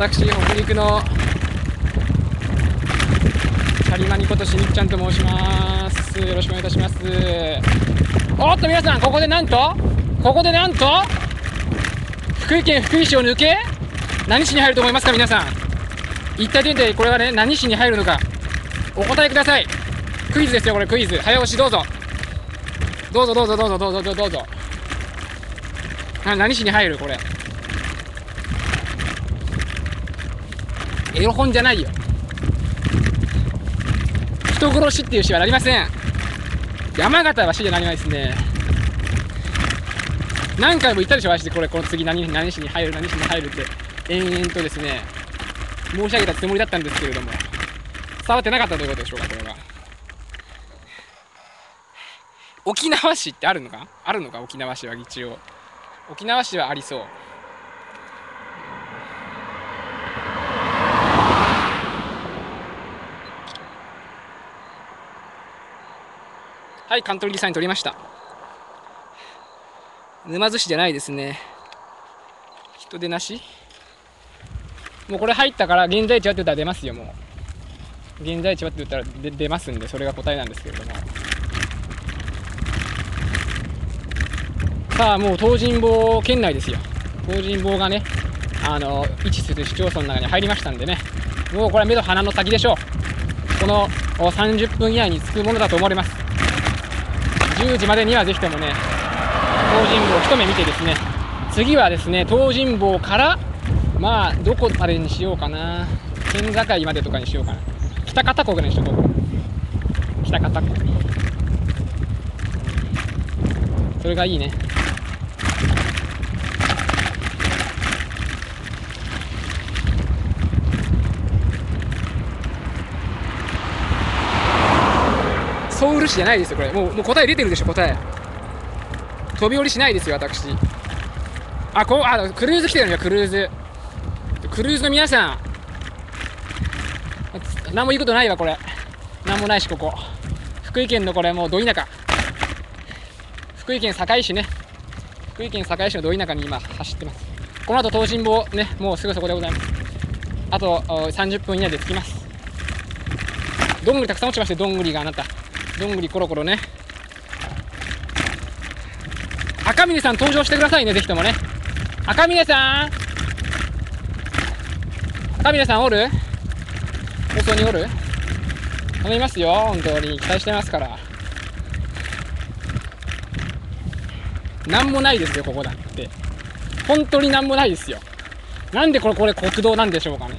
私、北陸のチャリマニことしにっちゃんと申します。よろしくお願いいたします。おっと皆さん、ここでなんと福井県福井市を抜け何市に入ると思いますか皆さん。一体これはね、何市に入るのかお答えください。クイズですよ、これクイズ。早押しどうぞ。何市に入るこれ。エロ本じゃないよ。人殺しっていう詩はなりません。山形は詩じゃなりませんですね。何回も言ったでしょ、私。この次何市に入るって延々とですね申し上げたつもりだったんですけれども、伝わってなかったということでしょうか。これは沖縄市ってあるのか沖縄市は。一応沖縄市はありそう。はい、カントリーサイン取りました。沼津市じゃないですね。人出なし。もうこれ入ったから現在地はって言ったら出ますよ。もう現在地はって言ったら出ますんで、それが答えなんですけれども。さあ、もう東尋坊県内ですよ。東尋坊がね、位置する市町村の中に入りましたんでね、もうこれは目と鼻の先でしょう。この30分以内に着くものだと思われます。10時までにはぜひともね、東尋坊を一目見てですね、次はですね、東尋坊からまあどこまでにしようかな、県境までとかにしようかな。北片湖ぐらいにしとこう。北片湖、それがいいね。ソウル市じゃないですよこれ。もう答え出てるでしょ。答え飛び降りしないですよ私。クルーズ来てるのよ。クルーズの皆さん、何も言うことないわこれ。何もないし、ここ福井県のこれもうど田舎、福井県坂井市ね。福井県坂井市のど田舎に今走ってます。この後東尋坊ね、もうすぐそこでございます。あと30分以内で着きます。どんぐりたくさん落ちまして、どんぐりがあなた。どんぐりコロコロね。赤嶺さん登場してくださいね、ぜひともね。赤嶺さんおる？放送におる？頼みますよ、本当に期待してますから。なんもないですよここだって。本当になんもないですよ。なんでこれ国道なんでしょうかね。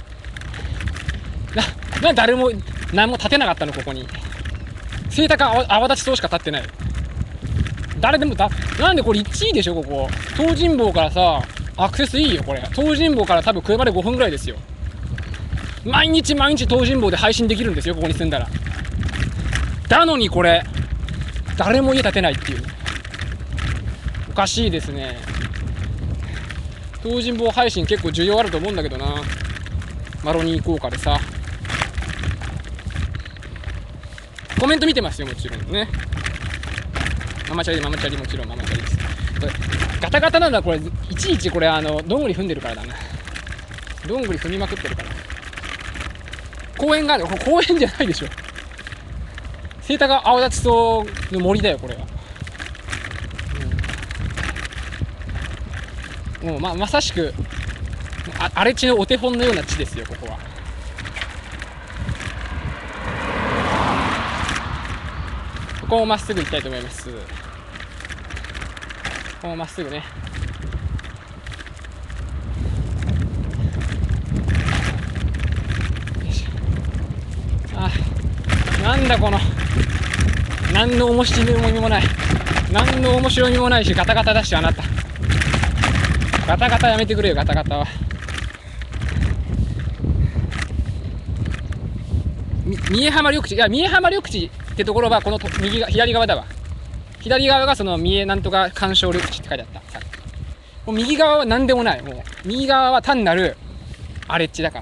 誰も何も建てなかったのここに。清高泡立ちそうしか立ってない。誰でもなんでこれ1位でしょここ。東尋坊からさアクセスいいよこれ。東尋坊から多分車で5分ぐらいですよ。毎日東尋坊で配信できるんですよ、ここに住んだら。だのにこれ誰も家建てないっていう、おかしいですね。東尋坊配信結構需要あると思うんだけどな。マロニー効果でさ。コメント見てますよもちろんね。ママチャリもちろんママチャリです。これガタガタなのはこれいちいちこれどんぐり踏んでるからだな。どんぐり踏みまくってるから。公園がある。公園じゃないでしょ。清高青立ち草の森だよこれは。もうまさしく荒れ地のお手本のような地ですよここは。ここをまっすぐ行きたいと思います。ここをまっすぐね。なんだこの何の面白みもないし、ガタガタだし、あなたガタガタやめてくれよ。ガタガタは三重浜緑地。いや、三重浜緑地ってところはこの左側だわ。左側がその三重なんとか鑑賞緑地って書いてあった。もう右側は何でもない。もう右側は単なる荒れ地だから。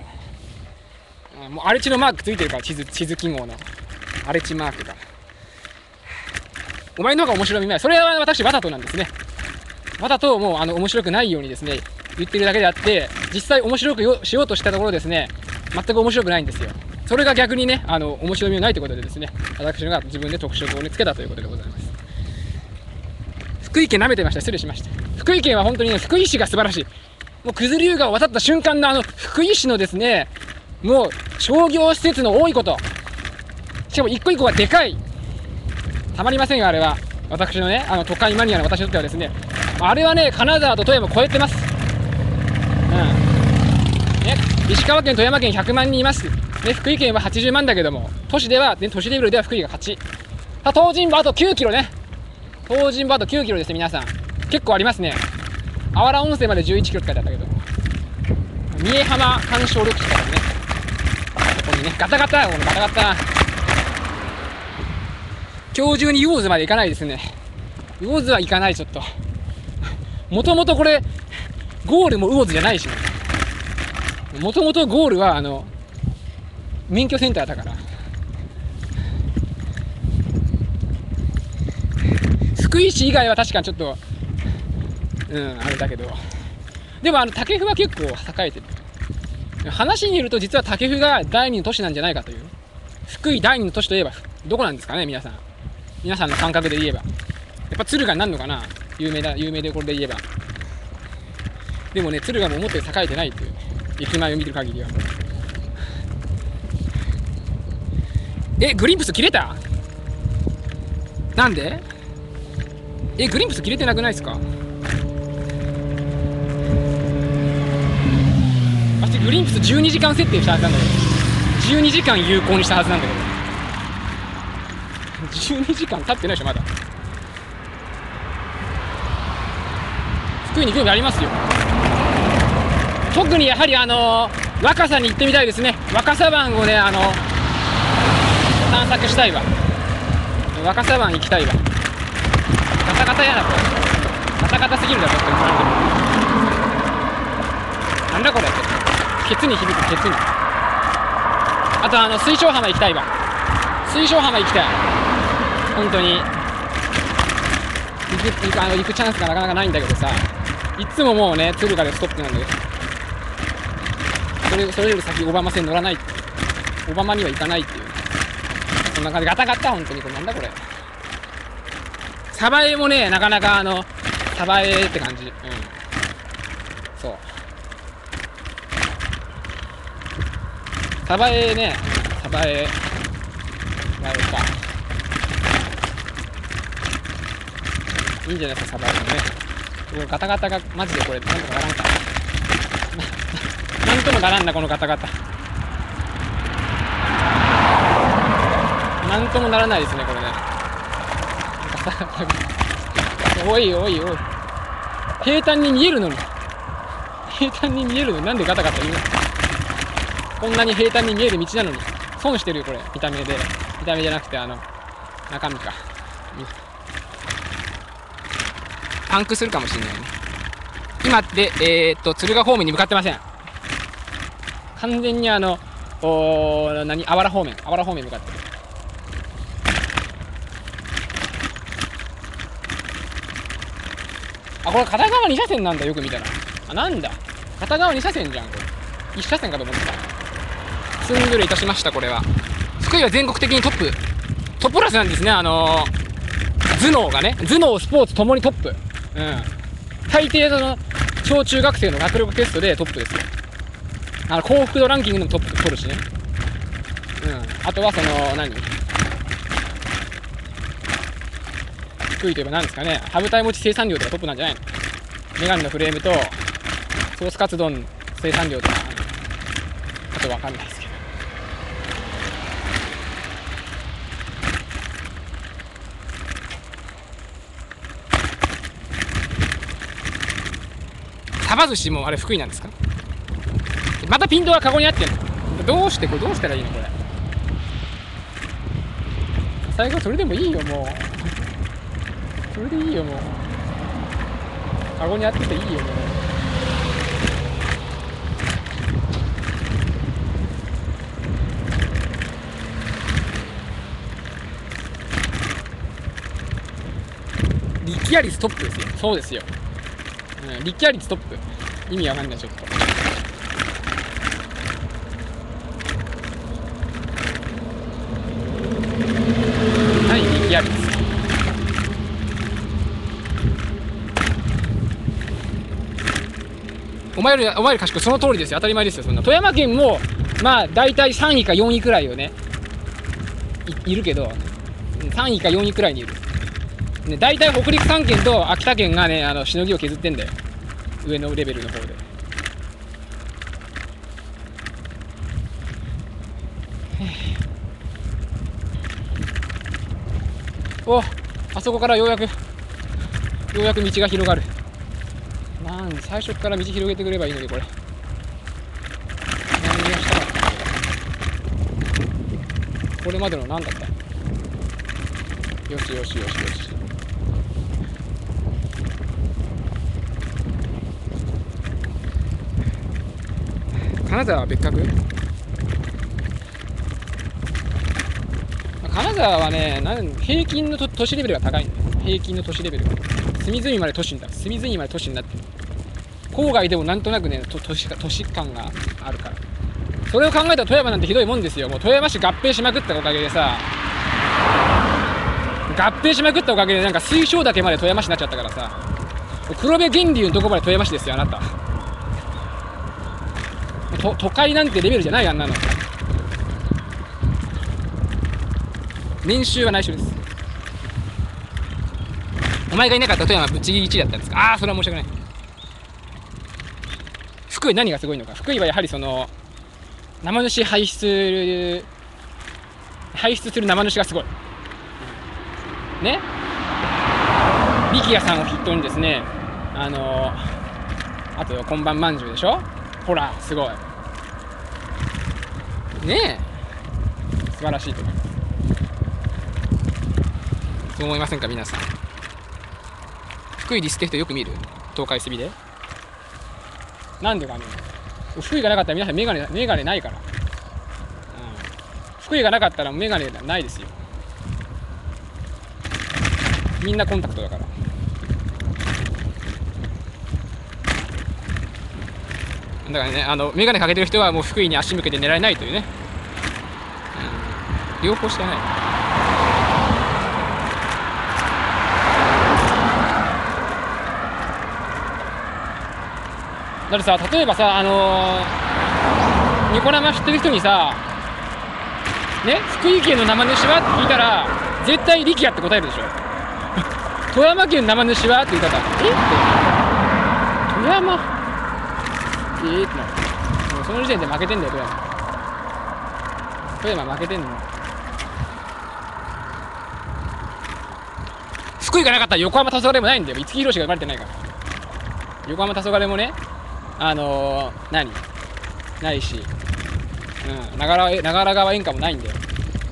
もう荒れ地のマークついてるから、地図記号の荒れ地マークが。お前の方が面白みない。それは私わざとなんですね。わざともう面白くないようにですね、 言ってるだけであって、実際面白くしようとしたところですね、全く面白くないんですよ。それが逆にね、面白みがないということでですね、私が自分で特色をつけたということでございます。福井県舐めてました。失礼しました。福井県は本当にね、福井市が素晴らしい。もう九頭竜川を渡った瞬間の福井市のですね、もう商業施設の多いこと、しかも一個一個がでかい、たまりませんよ。あれは私のね、都会マニアの私にとってはですね、あれはね、金沢と富山を超えてます。ね、石川県、富山県100万人います、ね、福井県は80万だけども、都市では、ね、都市レベルでは福井が勝ち。東尋坊あと9キロね、東尋坊あと9キロですね。皆さん結構ありますね。あわら温泉まで11キロって書いてあったけど、三重浜干渉緑地からね、ここにね、ガタガタ、このガタガタ、今日中に魚津まで行かないですね。魚津は行かない。ちょっともともとこれゴールも魚津じゃないしね。もともとゴールは免許センターだから。福井市以外は確かにちょっとあれだけど、でも武生は結構栄えてる。話によると実は武生が第二の都市なんじゃないかという。福井第二の都市といえばどこなんですかね。皆さんの感覚で言えばやっぱ敦賀になるのかな。有名でこれで言えば。でもね、敦賀も思って栄えてないっていう、駅前を見てる限りは。グリンプス切れた？なんで？グリンプス切れてなくないですか？私グリンプス12時間設定したはずなんだけど、12時間有効にしたはずなんだけど、12時間経ってないでしょまだ。福井に興味ありますよ。特にやはり若狭に行ってみたいですね。若狭湾をね探索したいわ。若狭湾行きたいわ。ガタガタやなこれ。ガタガタすぎるだろちょっと。なんだこれ。ケツに響く、ケツに。あと水晶浜行きたいわ。水晶浜行きたい。本当に行くチャンスがなかなかないんだけどさ、いつももうね敦賀でストップなんだけど、それより先オバマ線乗らない、オバマには行かないっていう、そんな感じ。ガタガタ本当に。これなんだこれ。鯖江もねなかなか鯖江って感じ。そう鯖江ね、鯖江がいいか、いいんじゃないですか鯖江もね。ガタガタがマジでこれなんとかならんかなんともならんなこのガタガタ。なんともならないですねこれね。ガタガタがおいおいおい、平坦に見えるのになんでガタガタ言うの。こんなに平坦に見える道なのに損してるよこれ。見た目じゃなくて中身か。パンクするかもしれないね。今で敦賀方面に向かってません。完全にあわら方面向かってる。これ片側2車線なんだ。よく見たらなんだ片側2車線じゃんこれ。1車線かと思ってた。すんぐるいたしました。これは福井は全国的にトップクラスなんですね。頭脳がね、頭脳スポーツともにトップ。大抵小中学生の学力テストでトップですよ。幸福度ランキングでもトップ取るしね。あとは福井といえば何ですかね、羽二重餅生産量とかトップなんじゃないの。メガネのフレームとソースカツ丼生産量とか、あと分かんないですけど。サバ寿司もあれ福井なんですか。またピントがカゴにあってんの。どうしたらいいのこれ。最後それでもいいよもう。それでいいよもう。カゴにあってていいよもう。リキアリストップですよ。そうですよ。リキアリストップ。 意味わかんない、ちょっと。何力あるんですか。お前より賢い、その通りですよ、当たり前ですよ。そんな富山県もまあ大体3位か4位くらいをね いるけど、3位か4位くらいにいる、ね、大体北陸3県と秋田県がねしのぎを削ってんだよ、上のレベルの方で。お、あそこからようやく道が広がる。なん最初から道広げてくればいいのに、これ何がしたかった。これまでの何だった。よしよしよしよし。金沢は別格。金沢はね、平均の都市レベルが高いんだよ。平均の都市レベルが隅々まで都市になってる。郊外でもなんとなくね都市感があるから。それを考えたら富山なんてひどいもんですよ。もう富山市合併しまくったおかげでさ、なんか水晶岳まで富山市になっちゃったからさ、黒部源流のとこまで富山市ですよ、あなた。都会なんてレベルじゃない、あんなの。年収は内緒です。お前がいなかったら富山ぶっちぎり1位だったんですか。ああ、それは申し訳ない。福井何がすごいのか。福井はやはりその生主排出する生主がすごいね。力也さんを筆頭にですね、あと今晩まんじゅうでしょ。ほらすごいねえ、素晴らしいと思います。そう思いませんか皆さん。福井ディスって人よく見る、東海スビで。なんでかね、福井がなかったら皆さんメガネないから、福井がなかったらメガネないですよ。みんなコンタクトだから。だからね、メガネかけてる人はもう福井に足向けて狙えないというね、両方しかない。だってさ、例えばさ、ニコ生知ってる人にさ、ね、福井県の生主はって聞いたら絶対力也って答えるでしょ。富山県の生主はって言ったら、って富山ってなる。もうその時点で負けてんだよ、富山負けてんの。福井がなかったら横浜黄昏もないんだよ。五木ひろしが生まれてないから。横浜黄昏もね、ないし、長良川演歌もないんだよ。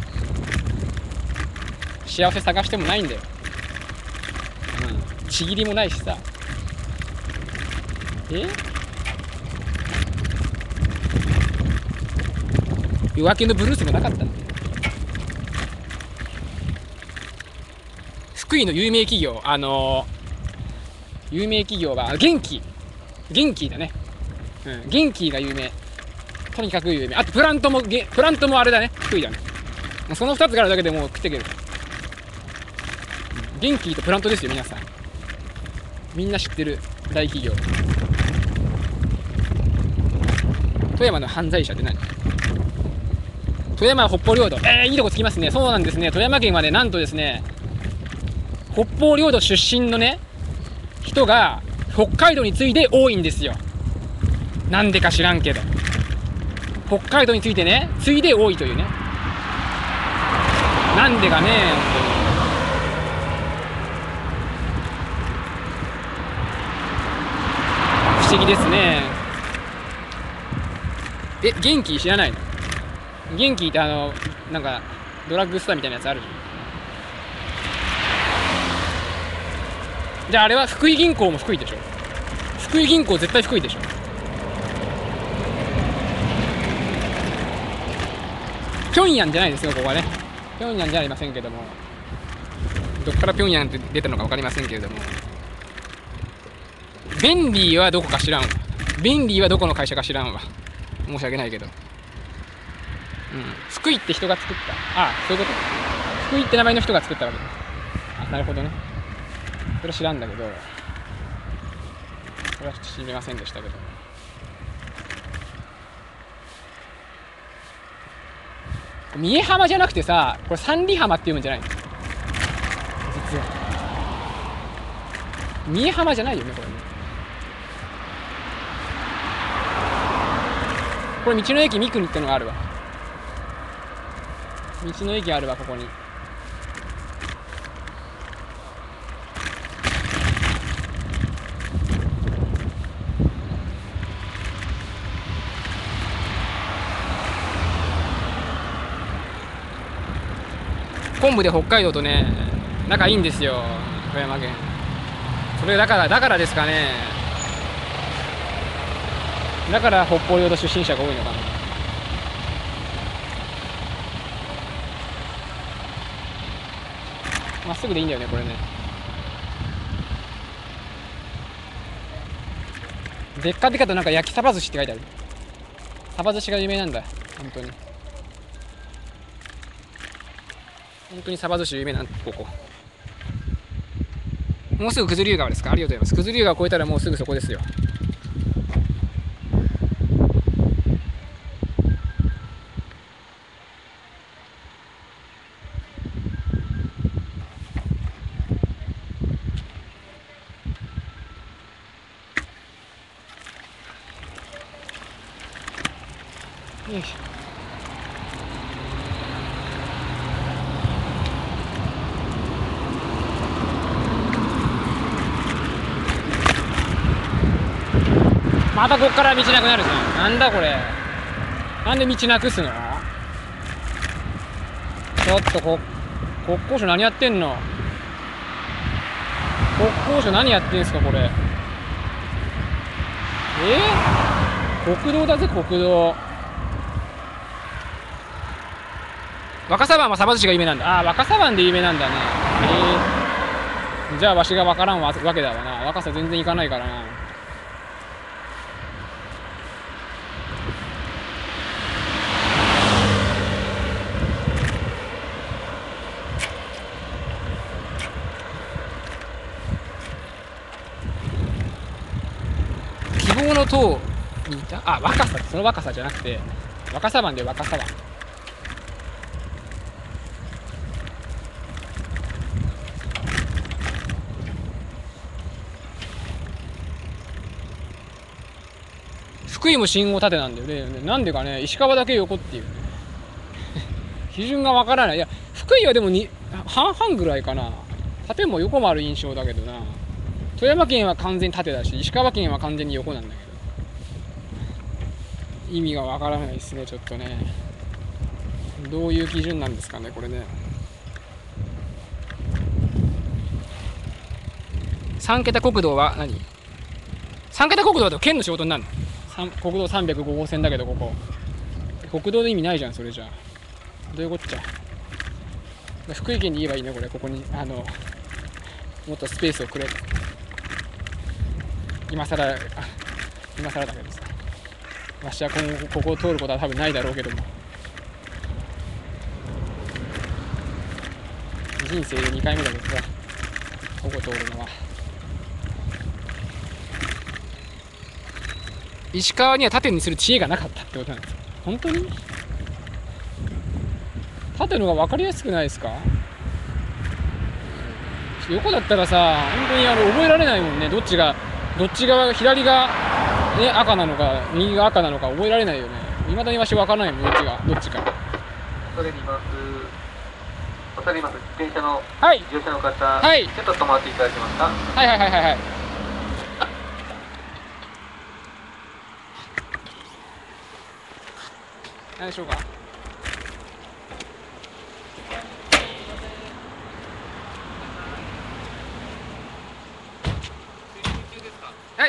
幸せ探してもないんだよ。ちぎりもないしさ。夜明けのブルースもなかったんだよ。福井の有名企業、は元気だね。元気が有名。とにかく有名。あとプラントもあれだね、福井だね。その2つがあるだけでもう食っていける。元気とプラントですよ、皆さん。みんな知ってる大企業。富山の犯罪者って何？富山は北方領土。いいとこつきますね。そうなんですね。富山県はね、なんとですね、北方領土出身のね、人が北海道に次いで多いんですよ。なんでか知らんけど。北海道についてね、次いで多いというね。なんでかね、不思議ですね。元気知らないの？元気ってなんかドラッグストアみたいなやつあるじゃん。じゃああれは福井銀行も福井でしょ。福井銀行絶対福井でしょ。平壌じゃないですよ、ここはね。平壌じゃありませんけども、どっから平壌って出たのか分かりませんけれども、ベンリーはどこか知らんわ。 ベンリーはどこの会社か知らんわ。申し訳ないけど。福井って人が作った。ああ、そういうこと。福井って名前の人が作ったわけです。あ、なるほどね。それは知らんだけど、それはちょっと知りませんでしたけど。三重浜じゃなくてさ、これ三里浜って読むんじゃないの？実は。三重浜じゃないよね、これね。これ道の駅三国ってのがあるわ。道の駅あるわ、ここに。昆布で北海道とね、仲いいんですよ、富山県。それだからですかね。だから北方領土出身者が多いのかな。まっすぐでいいんだよね、これね。でっかでかとなんか焼きサバ寿司って書いてある。サバ寿司が有名なんだ、本当に。本当にサバ寿司有名なんだ、ここ。もうすぐ九頭竜川ですか？ありがとうございます。九頭竜川越えたらもうすぐそこですよ。よいしょ。またこっから道なくなるじゃん。なんだこれ。なんで道なくすの？ちょっと国交省何やってんの？国交省何やってんすかこれ。国道だぜ、国道。若狭湾はサバ寿司が有名なんだ。ああ、若狭湾で有名なんだね。じゃあわしがわからんわけだわな。若狭全然行かないからな。希望の塔にいた？あ、若狭、その若狭じゃなくて若狭湾で若狭湾。福井も信号縦なんだよね。なんでかね、石川だけ横っていうね。基準がわからない。いや、福井はでも半々ぐらいかな。縦も横もある印象だけどな。富山県は完全に縦だし、石川県は完全に横なんだけど。意味がわからないですね、ちょっとね。どういう基準なんですかね、これね。3桁国道は何？ 3 桁国道だと県の仕事になるの？国道305号線だけど、ここ国道で意味ないじゃん、それじゃあ。どういうこっちゃ。福井県に言えばいいね、これ。ここにもっとスペースをくれ。今更だけどさ、わしは今後ここを通ることは多分ないだろうけども、人生で2回目だけどさ、ここ通るのは。石川には縦にする知恵がなかったってことなんですよ。本当に縦のが分かりやすくないですか？横だったらさ、本当に覚えられないもんね。どっちが左が、ね、赤なのか右が赤なのか覚えられないよね。未だにわし分からないもん、どっちか。 恐れ入ります。自転車のはい、 利用者の方、 はい、 ちょっと止まっていただけますか？ はい。何でしょうか。はい。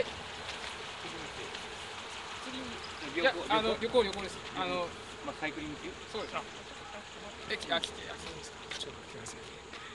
いや、旅行です。 サイクリング中？ そうです。来て、そうですか。ちょっと待ってください。